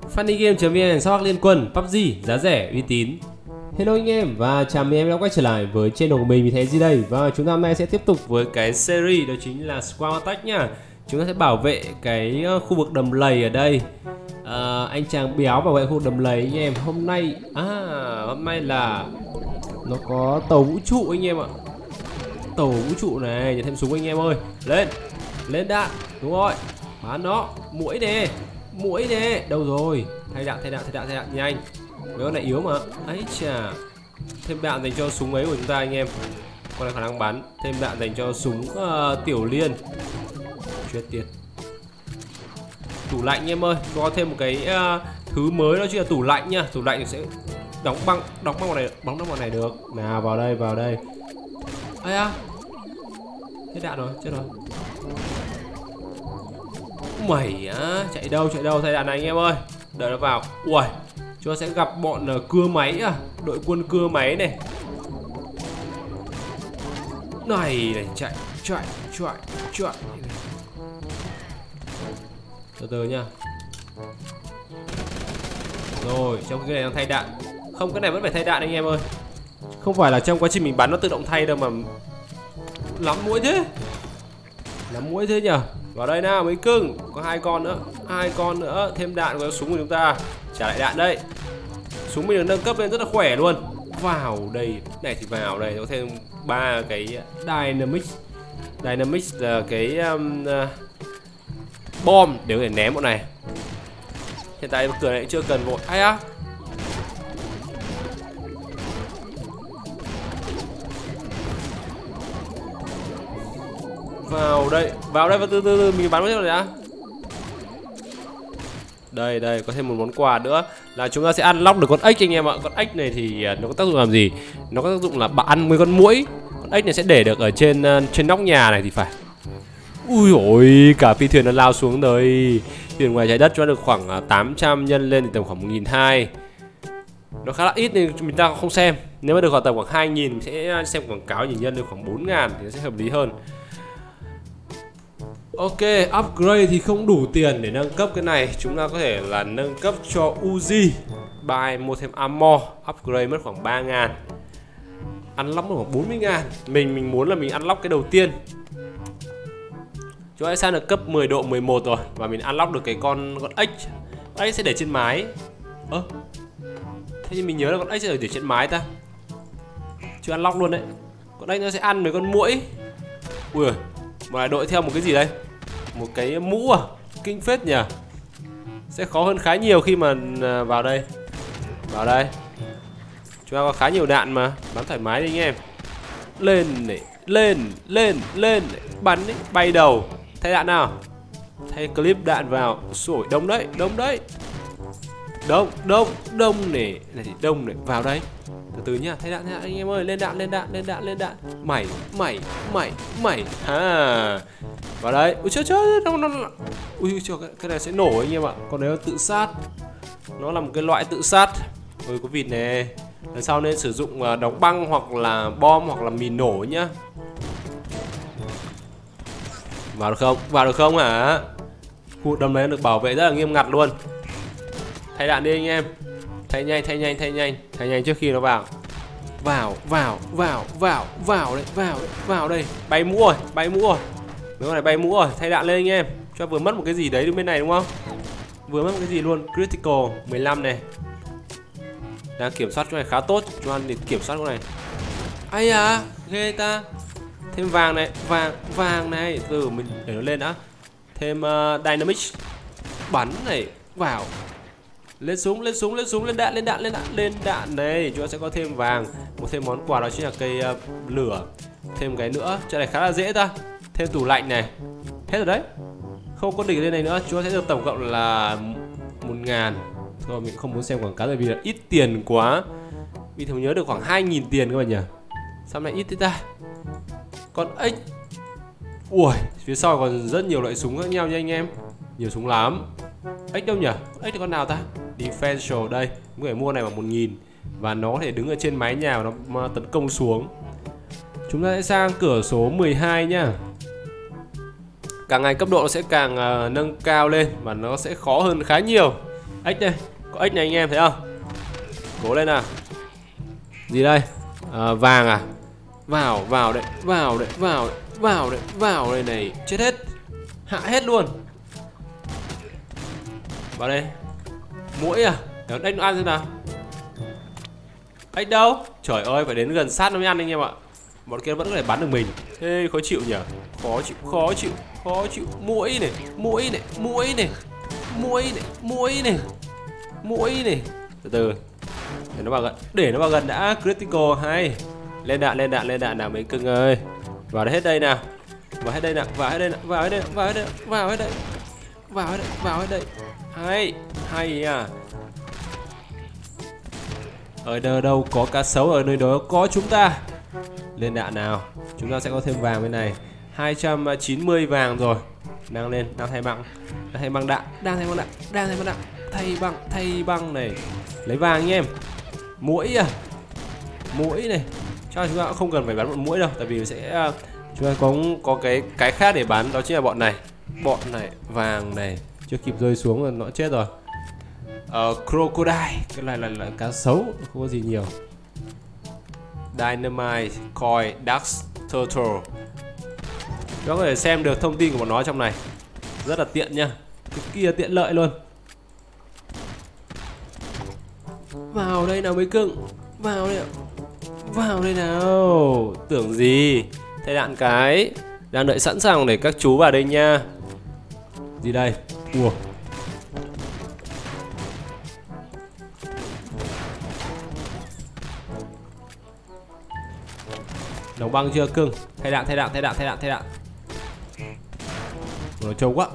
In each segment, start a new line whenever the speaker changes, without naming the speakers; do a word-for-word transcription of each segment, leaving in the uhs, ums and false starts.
Funnygame.vn sao liên quân pê u bê giê giá rẻ uy tín. Hello anh em và chào mừng em đã quay trở lại với channel của mình. Vì thế gì đây? Và chúng ta hôm nay sẽ tiếp tục với cái series đó chính là Squad Attack nhá. Chúng ta sẽ bảo vệ cái khu vực đầm lầy ở đây. À, anh chàng béo bảo vệ khu vực đầm lầy anh em. Hôm nay à hôm nay là nó có tàu vũ trụ anh em ạ. Tàu vũ trụ này, nhận thêm súng anh em ơi. Lên, lên đạn, đúng rồi. Bắn nó, muỗi nè, muỗi nè, đâu rồi? Thay đạn, thay đạn, thay đạn, thay đạn nhanh. Mấy con này yếu mà. Ấy chà. Thêm đạn dành cho súng ấy của chúng ta anh em. Con này khả năng bắn. Thêm đạn dành cho súng uh, tiểu liên. Chết tiệt. Tủ lạnh anh em ơi, có thêm một cái uh, thứ mới đó chính là tủ lạnh nha. Tủ lạnh sẽ đóng băng, đóng băng vào này, bóng đóng vào này được. Nào vào đây, vào đây. Ây à. Hết đạn rồi, chết rồi. Mày á, chạy đâu, chạy đâu, thay đạn này anh em ơi. Đợi nó vào. Ui, chúng ta sẽ gặp bọn uh, cưa máy à, đội quân cưa máy này. Này này, chạy, chạy, chạy, chạy. Từ từ nha. Rồi, trong cái này đang thay đạn. Không, cái này vẫn phải thay đạn anh em ơi. Không phải là trong quá trình mình bắn nó tự động thay đâu mà. Lắm mũi thế. Lắm mũi thế nhở. Vào đây nào mấy cưng. Có hai con nữa. Hai con nữa. Thêm đạn vào súng của chúng ta. Trả lại đạn đây. Súng mình được nâng cấp lên rất là khỏe luôn. Vào đây. Này thì vào đây. Có thêm ba cái Dynamics. Dynamics là cái um, uh, bom để có thể ném bọn này. Hiện tại cửa này chưa cần vội. Ai á. Vào đây, vào đây và từ từ, từ mình bắn vào rồi đã. Đây, đây, có thêm một món quà nữa là chúng ta sẽ unlock được con ếch anh em ạ. Con ếch này thì nó có tác dụng làm gì? Nó có tác dụng là ăn với con muỗi. Con ếch này sẽ để được ở trên trên nóc nhà này thì phải. Ui ôi, cả phi thuyền nó lao xuống rồi. Thuyền ngoài trái đất cho được khoảng tám trăm nhân lên thì tầm khoảng một nghìn hai trăm. Nó khá là ít nên chúng ta không xem. Nếu mà được khoảng tầm khoảng hai nghìn mình sẽ xem quảng cáo nhìn nhân được khoảng bốn nghìn thì nó sẽ hợp lý hơn. Ok, upgrade thì không đủ tiền để nâng cấp cái này. Chúng ta có thể là nâng cấp cho Uzi. Buy mua thêm armor. Upgrade mất khoảng ba nghìn. Unlock mất khoảng bốn mươi nghìn. Mình mình muốn là mình unlock cái đầu tiên. Chúng ta sang được cấp mười độ mười một rồi. Và mình unlock được cái con con ếch. Con ếch sẽ để trên mái. Ơ, thế nhưng mình nhớ là con ếch sẽ để trên mái ta. Chưa unlock luôn đấy. Con ếch nó sẽ ăn với con muỗi. Ui ơi, mà lại đội theo một cái gì đây? Một cái mũ à? Kinh phết nhỉ. Sẽ khó hơn khá nhiều khi mà vào đây. Vào đây. Chúng ta có khá nhiều đạn mà. Bắn thoải mái đi anh em. Lên này. Lên, lên, lên. Bắn ấy. Bay đầu. Thay đạn nào. Thay clip đạn vào. Sổi đông đấy, đông đấy. Đông, đông, đông này. Này thì đông này. Vào đây. Từ từ nhá, thay đạn, thay đạn anh em ơi. Lên đạn, lên đạn, lên đạn, lên đạn. Mày, mày, mày, mày. Ha. Vào đây. Ui chết chết, nó nó ui trời, cái, cái này sẽ nổ anh em ạ. Còn nếu tự sát. Nó là một cái loại tự sát. Ôi có vịt nè. Lần sau nên sử dụng đóng băng hoặc là bom hoặc là mìn nổ nhá. Vào được không? Vào được không hả? Khu đầm này được bảo vệ rất là nghiêm ngặt luôn. Thay đạn đi anh em. Thay nhanh, thay nhanh, thay nhanh. Thay nhanh trước khi nó vào. Vào, vào, vào, vào, vào đấy, vào đấy, vào đây. Bay mũ rồi, bay mũ rồi. Mấy con này bay mũ rồi, thay đạn lên anh em. Cho vừa mất một cái gì đấy đứng bên này đúng không? Vừa mất một cái gì luôn, critical mười lăm này. Đang kiểm soát cái này khá tốt, cho anh để kiểm soát cái này. Ai à, ghê ta. Thêm vàng này, vàng, vàng này. Từ mình để nó lên đã. Thêm uh, Dynamics. Bắn này, vào. Lên súng, lên súng, lên súng, lên đạn, lên đạn, lên đạn, lên đạn này. Chúng ta sẽ có thêm vàng. Một thêm món quà đó chính là cây uh, lửa. Thêm cái nữa, chỗ này khá là dễ ta. Thêm tủ lạnh này. Hết rồi đấy. Không có đỉnh lên này nữa, chúng ta sẽ được tổng cộng là một ngàn. Thôi mình không muốn xem quảng cáo bởi vì là ít tiền quá. Vì thầm nhớ được khoảng hai nghìn tiền các bạn nhỉ. Sao này ít thế ta. Con ếch. Ui, phía sau còn rất nhiều loại súng khác nhau nha anh em. Nhiều súng lắm. Ếch đâu nhỉ? Ếch thì con nào ta? Defensial đây. Có thể mua này bằng một nghìn. Và nó có thể đứng ở trên mái nhà và nó tấn công xuống. Chúng ta sẽ sang cửa số mười hai nhá. Càng ngày cấp độ nó sẽ càng uh, nâng cao lên và nó sẽ khó hơn khá nhiều. ếch đây, có ếch này anh em thấy không? Cố lên nào. Gì đây? À, vàng à? Vào, vào đây, vào đây, vào, vào đây, vào đây này. Chết hết. Hạ hết luôn. Vào đây. Muỗi à? Để ếch nó ăn xem nào. Ếch đâu? Trời ơi, phải đến gần sát nó mới ăn anh em ạ. Bọn kia vẫn có thể bắn được mình. Ê, khó chịu nhỉ? Khó chịu, khó chịu, khó chịu. Muỗi này, muỗi này, muỗi này, muỗi này, muỗi này, muỗi này. Từ từ. Để nó vào gần, để nó vào gần đã. Critical hay. Lên đạn, lên đạn, lên đạn nào mấy cưng ơi. Vào đây hết đây nào. Vào hết đây nào, vào hết đây nào, vào hết đây, vào hết đây, vào hết đây. Vào hết đây, vào hết đây. Hay, hay à. Ở đâu đâu có cá sấu, ở nơi đó có chúng ta. Lên đạn nào. Chúng ta sẽ có thêm vàng bên này. Hai trăm chín mươi vàng rồi. Đang lên, đang thay băng. Đang thay băng đạn, đang thay băng đạn, đang thay băng đạn. Thay băng, thay băng này. Lấy vàng anh em. Muỗi à. Muỗi này. Chắc là chúng ta cũng không cần phải bắn bọn muỗi đâu. Tại vì sẽ chúng ta có có cái cái khác để bắn. Đó chính là bọn này. Bọn này, vàng này. Chưa kịp rơi xuống là nó chết rồi. uh, Crocodile. Cái này là, là, là cá sấu. Không có gì nhiều. Dynamite, Coin, Ducks, Turtle. Chúng ta có thể xem được thông tin của bọn nó trong này. Rất là tiện nha. Cực kỳ là tiện lợi luôn. Vào đây nào mấy cưng. Vào đây. Vào đây nào. Tưởng gì. Thay đạn cái. Đang đợi sẵn sàng để các chú vào đây nha. Gì đây? Ủa. Đóng băng chưa cưng? Thay đạn, thay đạn, thay đạn, thay đạn, thay đạn. Nó trâu quá.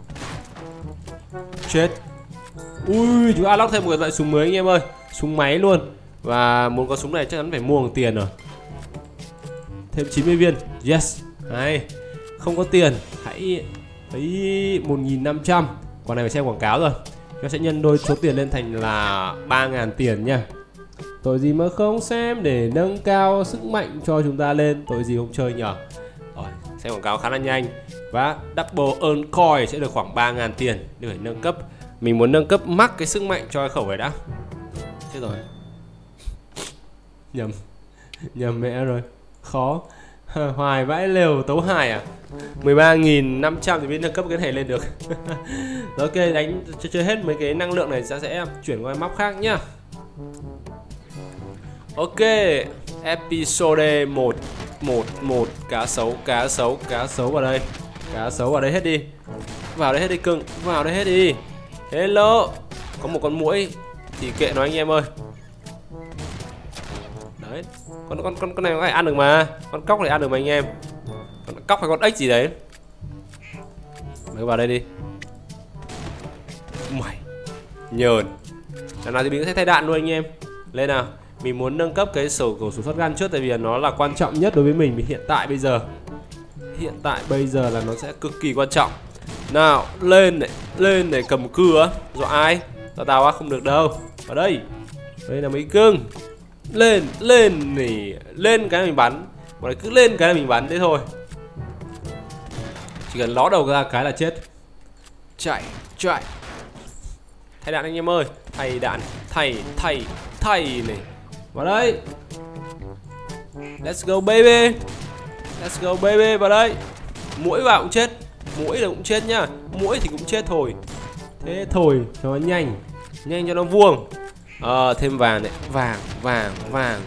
Chết. Ui, chúng ta lóc thêm một loại súng mới anh em ơi. Súng máy luôn. Và muốn có súng này chắc chắn phải mua bằng tiền rồi. Thêm chín mươi viên. Yes. Hay. Không có tiền. Hãy thấy một nghìn năm trăm. Còn này phải xem quảng cáo rồi. Chúng sẽ nhân đôi số tiền lên thành là ba nghìn tiền nha. Tội gì mà không xem để nâng cao sức mạnh cho chúng ta lên. Tội gì không chơi nhở. Rồi, xem quảng cáo khá là nhanh. Và double earn coin sẽ được khoảng ba nghìn tiền để nâng cấp. Mình muốn nâng cấp max cái sức mạnh cho cái khẩu này đã. Chết rồi. Nhầm. Nhầm mẹ rồi. Khó. Hoài vãi lều tấu hài à. Mười ba nghìn năm trăm thì mới nâng cấp cái này lên được. Ok, đánh chơi hết mấy cái năng lượng này sẽ sẽ chuyển qua map khác nhá. Ok, episode một một một. Cá sấu, cá sấu, cá sấu vào đây. Cá sấu vào đây hết đi. Vào đây hết đi cưng. Vào đây hết đi. Hello. Có một con muỗi thì kệ nó anh em ơi. Đấy. Con con con con này có thể ăn được mà. Con cóc này ăn được mà anh em. Con cóc hay con ếch gì đấy. Mới vào đây đi. Mày nhờn. Lần nào thì mình sẽ thay đạn luôn anh em. Lên nào. Mình muốn nâng cấp cái sổ cổ súng shotgun trước. Tại vì nó là quan trọng nhất đối với mình hiện tại bây giờ. Hiện tại bây giờ là nó sẽ cực kỳ quan trọng. Nào lên này. Lên này cầm cưa á. Dọa ai? Dọa tao á không được đâu. Ở đây. Đây là mấy cưng. Lên, lên này. Lên cái là mình bắn. Bọn này cứ lên cái là mình bắn thế thôi. Chỉ cần ló đầu ra cái là chết. Chạy, chạy. Thay đạn anh em ơi. Thay đạn, thay, thay, thay này. Vào đây. Let's go baby. Let's go baby, vào đây. Muỗi vào cũng chết. Muỗi là cũng chết nhá. Muỗi thì cũng chết thôi. Thế thôi, cho nó nhanh. Nhanh cho nó vuông. Ờ, à, thêm vàng này. Vàng, vàng, vàng.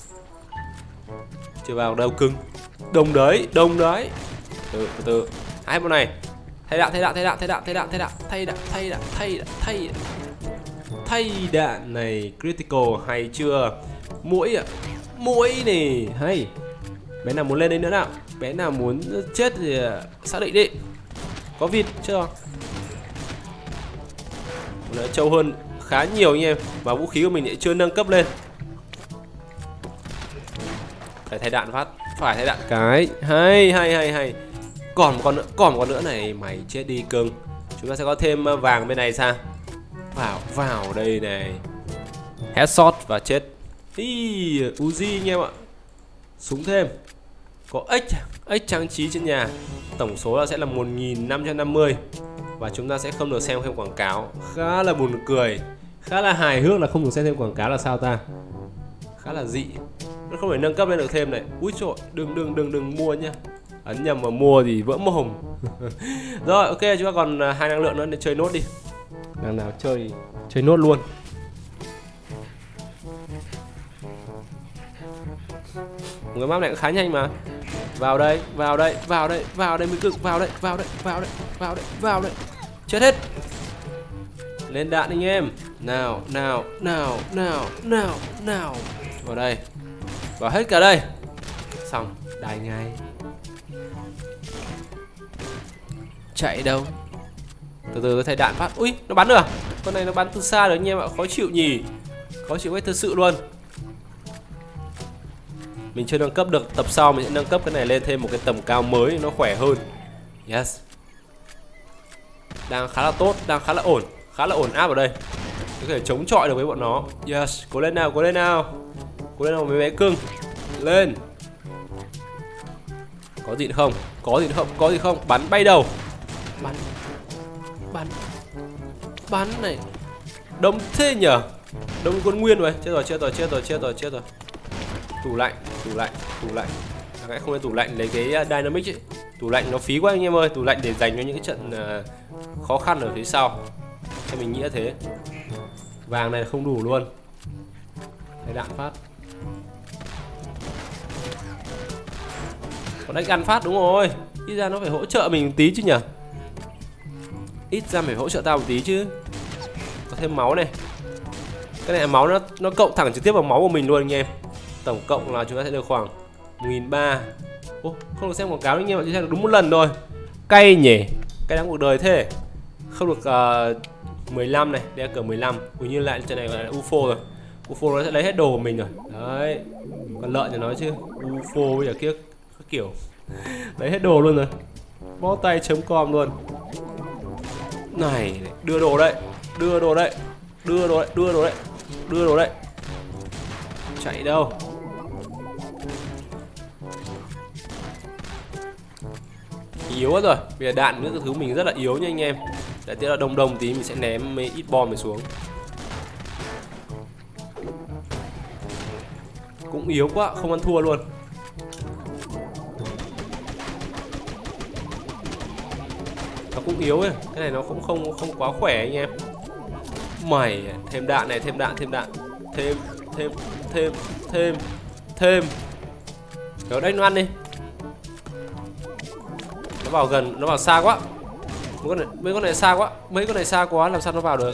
Chưa vào đâu cưng. Đông đấy, đông đấy. Từ từ từ. Hai bọn này. Thay đạn, thay đạn, thay đạn, thay đạn, thay đạn, thay đạn, thay đạn, thay đạn, thay đạn, thay đạn. Thay đạn này. Critical hay chưa? Muỗi ạ. Muỗi này. Hay. Bé nào muốn lên đây nữa nào? Bé nào muốn chết thì xác định đi. Có vịt chưa? Nó trâu hơn khá nhiều anh em. Và vũ khí của mình lại chưa nâng cấp lên. Phải thay đạn phát. Phải thay đạn cái. Hay hay hay hay. Còn một con nữa, còn một con nữa này. Mày chết đi cưng. Chúng ta sẽ có thêm vàng bên này sang. Vào, vào đây này. Headshot và chết. Hi, Uzi anh em ạ. Súng thêm. Có ếch, ếch trang trí trên nhà. Tổng số là sẽ là một nghìn năm trăm năm mươi. Và chúng ta sẽ không được xem thêm quảng cáo. Khá là buồn cười, khá là hài hước là không được xem thêm quảng cáo là sao ta. Khá là dị. Nó không thể nâng cấp lên được thêm này. Úi trời, đừng đừng đừng đừng mua nhá. Ấn nhầm mà mua thì vỡ mồm. Rồi, ok, chúng ta còn hai năng lượng nữa để chơi nốt đi. Đằng nào chơi chơi nốt luôn. Cái map này cũng khá nhanh mà. Vào đây, vào đây, vào đây, vào đây mới cực, vào đây, vào đây, vào đây, vào đây, vào đây. Chết hết. Lên đạn anh em. Nào, nào, nào, nào, nào, nào. Vào đây. Vào hết cả đây. Xong, đài ngay. Chạy đâu? Từ từ thay đạn phát. Ui, nó bắn được à? Con này nó bắn từ xa được anh em ạ, khó chịu nhỉ. Khó chịu hết thật sự luôn. Mình chưa nâng cấp được, tập sau mình sẽ nâng cấp cái này lên thêm một cái tầm cao mới nó khỏe hơn. Yes. Đang khá là tốt, đang khá là ổn, khá là ổn áp ở đây. Có thể chống chọi được với bọn nó. Yes, cố lên nào, cố lên nào. Cố lên nào mấy bé cưng. Lên. Có gì nữa không? Có gì nữa không? Có gì không? Bắn bay đầu. Bắn. Bắn. Bắn này. Đông thế nhở? Đông quân nguyên rồi. Chết rồi, chết rồi, chết rồi, chết rồi, chết rồi. Tủ lạnh, tủ lạnh, tủ lạnh. Cái không nên tủ lạnh lấy cái dynamic ấy. Tủ lạnh nó phí quá anh em ơi, tủ lạnh để dành cho những cái trận uh, khó khăn ở phía sau. Cho mình nghĩ thế. Vàng này không đủ luôn. Thấy đạn phát. Còn đánh ăn phát đúng rồi. Ít ra nó phải hỗ trợ mình một tí chứ nhỉ. Ít ra phải hỗ trợ tao một tí chứ. Có thêm máu này. Cái này máu nó nó cộng thẳng trực tiếp vào máu của mình luôn anh em. Tổng cộng là chúng ta sẽ được khoảng một nghìn ba trăm. Ô, không được xem quảng cáo anh em ạ, chỉ xem được đúng một lần thôi. Cay nhỉ. Cay đắng cuộc đời thế. Không được uh, mười lăm này, đây là cờ mười lăm. Ui như lại trên này gọi là u ép ô rồi. u ép ô nó sẽ lấy hết đồ của mình rồi. Đấy. Còn lợn thì nói chứ. u ép ô bây giờ kia các kiểu lấy hết đồ luôn rồi. Bó tay chấm com luôn. Này, đưa đồ đây. Đưa đồ đây. Đưa đồ đây, đưa đồ đây. Đưa đồ đây. Chạy đâu? Yếu quá rồi. Bây giờ đạn nữa cái thứ mình rất là yếu nha anh em. Để tiếp là đồng đồng tí mình sẽ ném mấy ít bom này xuống. Cũng yếu quá, không ăn thua luôn. Nó cũng yếu ấy. Cái này nó cũng không không quá khỏe anh em. Mày thêm đạn này, thêm đạn, thêm đạn. Thêm, thêm, thêm, thêm, thêm. Kiểu đây nó ăn đi. Nó vào gần, nó vào xa quá. Mấy con này, mấy con này xa quá. Mấy con này xa quá, làm sao nó vào được.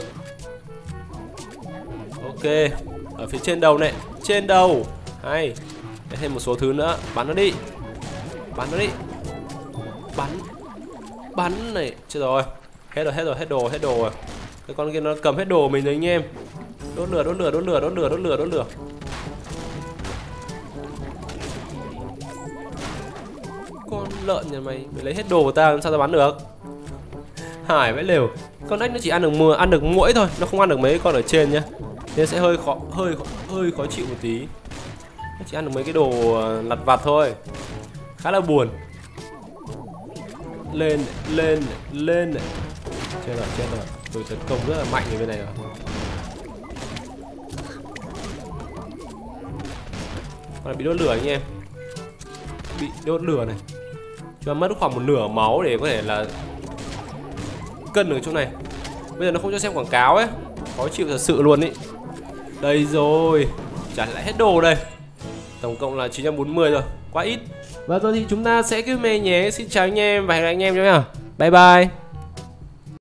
Ok. Ở phía trên đầu này. Trên đầu. Hay. Để thêm một số thứ nữa. Bắn nó đi. Bắn nó đi. Bắn. Bắn này. Chết rồi. Hết rồi, hết rồi, hết đồ, hết đồ rồi. Cái con kia nó cầm hết đồ của mình rồi anh em. Đốt lửa, đốt lửa, đốt lửa, đốt lửa, đốt lửa, đốt lửa. Con lợn nhà mày, mày lấy hết đồ của tao làm sao tao bắn được. Hải vãi lều. Con ếch nó chỉ ăn được mưa, ăn được muỗi thôi, nó không ăn được mấy con ở trên nhá. Nên sẽ hơi khó, hơi hơi khó chịu một tí. Nó chỉ ăn được mấy cái đồ lặt vặt thôi. Khá là buồn. Lên, lên, lên này. Chết rồi, chết rồi. Tôi tấn công rất là mạnh ở bên này rồi. Con này bị đốt lửa anh em. Bị đốt lửa này. Chúng ta mất khoảng một nửa máu để có thể là cân ở chỗ này. Bây giờ nó không cho xem quảng cáo ấy. Khó chịu thật sự luôn ý. Đây rồi. Trả lại hết đồ đây. Tổng cộng là chín trăm bốn mươi rồi. Quá ít. Và rồi thì chúng ta sẽ cứ mê nhé. Xin chào anh em và hẹn gặp anh em nhé. Bye bye.